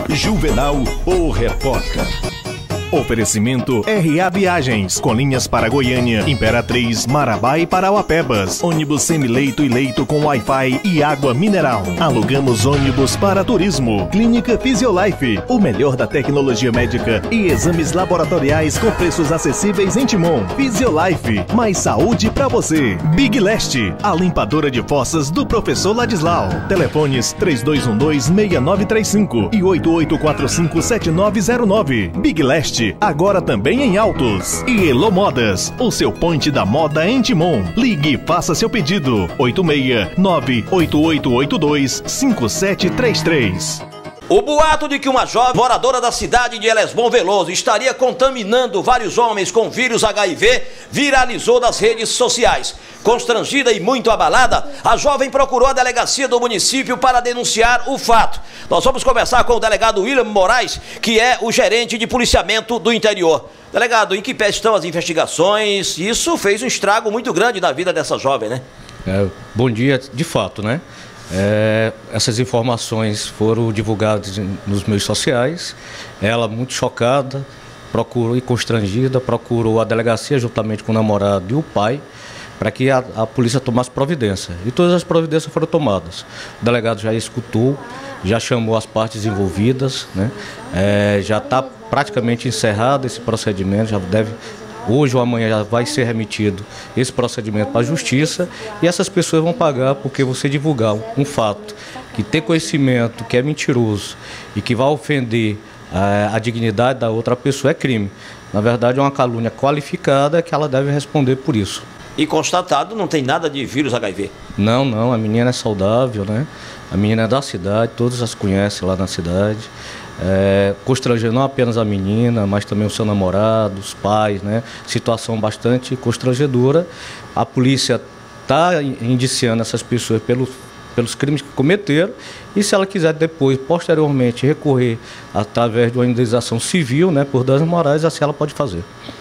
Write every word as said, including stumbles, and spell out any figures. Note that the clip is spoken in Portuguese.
Juvenal, o repórter. Oferecimento R A Viagens, com linhas para Goiânia, Imperatriz, Marabá e Parauapebas. Ônibus semileito e leito com Wi-Fi e água mineral. Alugamos ônibus para turismo. Clínica Fisiolife, o melhor da tecnologia médica e exames laboratoriais com preços acessíveis em Timon. Fisiolife, mais saúde para você. Big Leste, a limpadora de fossas do professor Ladislau. Telefones três dois um dois, seis nove três cinco e oito oito quatro cinco, sete nove zero nove. Big Leste, agora também em Altos. E Elo Modas, o seu ponte da moda em Timon. Ligue e faça seu pedido. oito seis nove oito oito oito dois cinco sete três três. O boato de que uma jovem moradora da cidade de Elesbom Veloso estaria contaminando vários homens com vírus H I V viralizou nas redes sociais. Constrangida e muito abalada, a jovem procurou a delegacia do município para denunciar o fato. Nós vamos conversar com o delegado William Moraes, que é o gerente de policiamento do interior. Delegado, em que pé estão as investigações? Isso fez um estrago muito grande na vida dessa jovem, né? É, bom dia, de fato, né? É, essas informações foram divulgadas nos meios sociais. Ela, muito chocada, procurou e constrangida, procurou a delegacia juntamente com o namorado e o pai para que a, a polícia tomasse providência. E todas as providências foram tomadas. O delegado já escutou, já chamou as partes envolvidas, né? É, já está praticamente encerrado esse procedimento, já deve... Hoje ou amanhã já vai ser remetido esse procedimento para a justiça e essas pessoas vão pagar porque você divulgar um fato que tem conhecimento, que é mentiroso e que vai ofender a, a dignidade da outra pessoa é crime. Na verdade é uma calúnia qualificada que ela deve responder por isso. E constatado, não tem nada de vírus H I V? Não, não, a menina é saudável, né? A menina é da cidade, todos as conhecem lá na cidade. É, constrangendo não apenas a menina, mas também o seu namorado, os pais, né? Situação bastante constrangedora. A polícia está indiciando essas pessoas pelos, pelos crimes que cometeram e se ela quiser depois, posteriormente, recorrer através de uma indenização civil, né, por danos morais, assim ela pode fazer.